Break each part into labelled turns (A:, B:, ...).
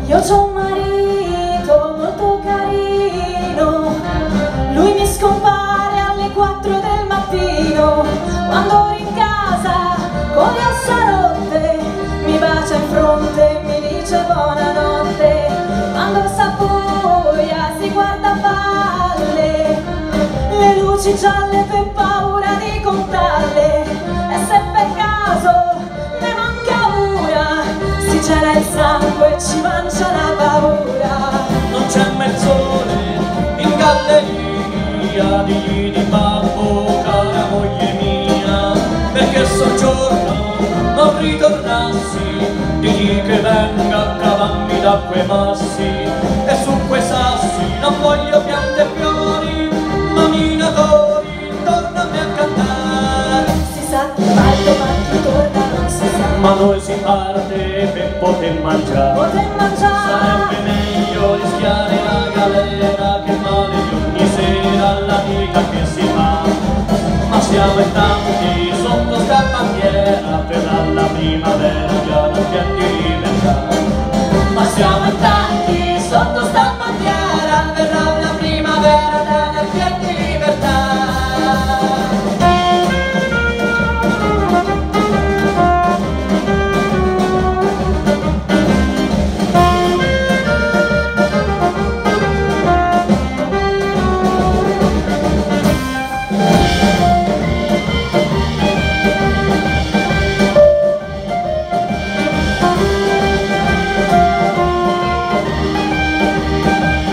A: Io c'ho un marito molto carino, lui mi scompare alle 4 del mattino, quando in casa con le ossa rotte mi bacia in fronte e mi dice buonanotte, quando s'appoia si guarda a valle, le luci gialle per paura di contarle, e se per caso ne manca una si gela il sangue e ci mangia la paura.
B: Non c'è mezz'ore in galleria, digli di babbo, cara moglie mia, perché soggiorno non ritornassi, digli che venga a cavarmi da quei massi, e su quei sassi non voglio piante e fiori, ma minatori, tornami a cantare.
A: Si sa che va domani ritorna, non si sa,
B: Ma noi si parte per poter mangiare. Sarebbe meglio rischiare la galera che male di ogni sera la vita che si fa. Ma siamo in tanti sotto sta bandiera, verrà la primavera già non c'è di libertà. Ma siamo in tanti sotto sta bandiera, verrà la primavera già non c'è di libertà.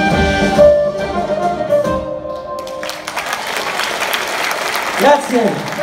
C: Grazie.